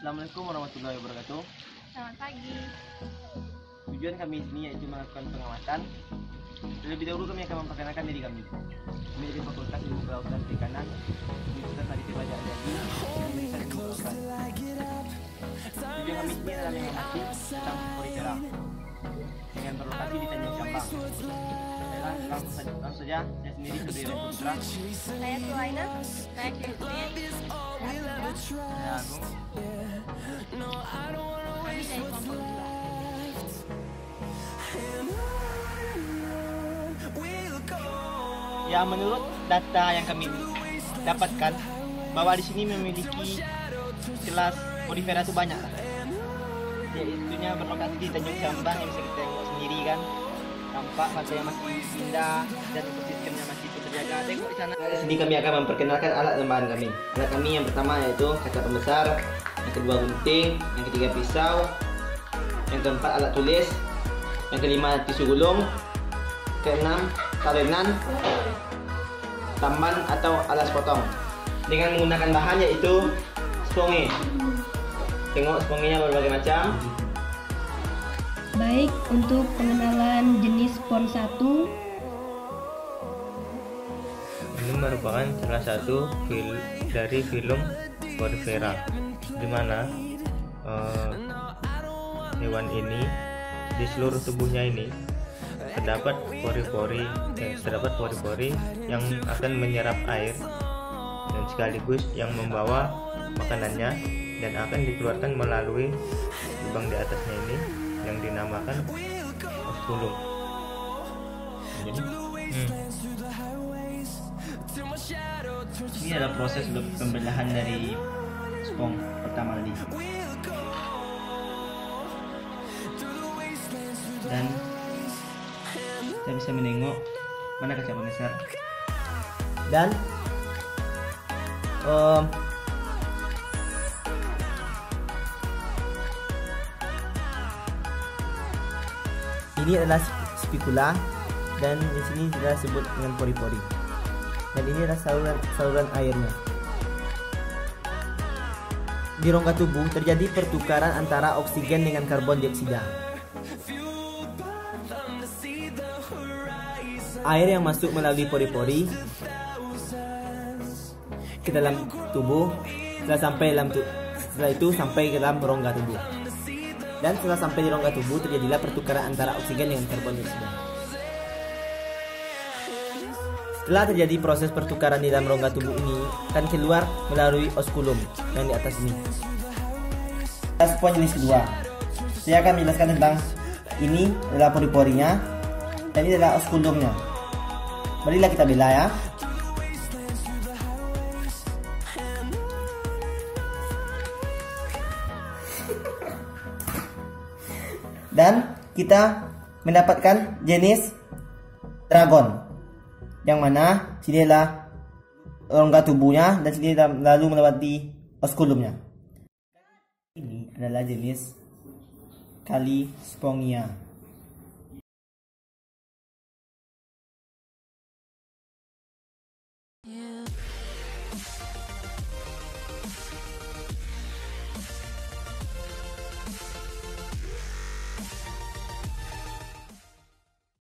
Assalamualaikum warahmatullahi wabarakatuh. Selamat pagi. Tujuan kami di sini yaitu melakukan pengamatan. Terlebih dahulu kami akan memperkenalkan diri kami. Kami dari Fakultas Ilmu Kelautan dan Perikanan, Universitas Aditya Baja Aji, Universitas Ilmu Kelautan. Tujuan kami ini adalah mengamati tentang porifera yang berlokasi di Tanjung Cambang. Langsung saja, saya sendiri Sudira Putra. Saya Sulaina. Saya Christine. Saya Agung. Kami dari kelompok 2. Ya, menurut data yang kami dapatkan bahwa di sini memiliki kelas porifera itu banyak. Yaitunya berlokasi di Tanjung Cambang yang bisa kita tengok sendiri kan. Tampak pantainya masih indah dan ekosistemnya masih terjaga. Tengok di sana. Di sini kami akan memperkenalkan alat tambahan kami. Alat kami yang pertama yaitu kaca pembesar, yang kedua gunting, yang ketiga pisau, yang keempat alat tulis, yang kelima tisu gulung, keenam talenan, tamban atau alas potong. Dengan menggunakan bahan yaitu sponge. Tengok spongenya berbagai macam. Baik, untuk pengenalan jenis pon 1, ini merupakan salah satu dari film porifera, di mana hewan ini di seluruh tubuhnya ini terdapat pori-pori yang akan menyerap air dan sekaligus yang membawa makanannya dan akan dikeluarkan melalui lubang di atasnya ini yang dinamakan osculum. Ini adalah proses pembelahan dari spong pertama tadi. Dan kita bisa menengok mana kaca pembesar. Dan ini adalah spikula dan di sini sudah disebut dengan pori-pori. Dan ini adalah saluran airnya. Di rongga tubuh terjadi pertukaran antara oksigen dengan karbon dioksida. Air yang masuk melalui pori-pori ke dalam tubuh setelah itu sampai ke dalam rongga tubuh. Dan setelah sampai di rongga tubuh terjadilah pertukaran antara oksigen dengan karbon dioksida. Setelah terjadi proses pertukaran di dalam rongga tubuh ini akan keluar melalui osculum yang di atas ini. Spon jenis kedua. Saya akan menjelaskan tentang ini adalah pori-porinya dan ini adalah osculumnya. Marilah kita belah ya. Dan kita mendapatkan jenis dragon, yang mana sini adalah rongga tubuhnya dan sini lalu melewati osculumnya. Ini adalah jenis Kalispongia.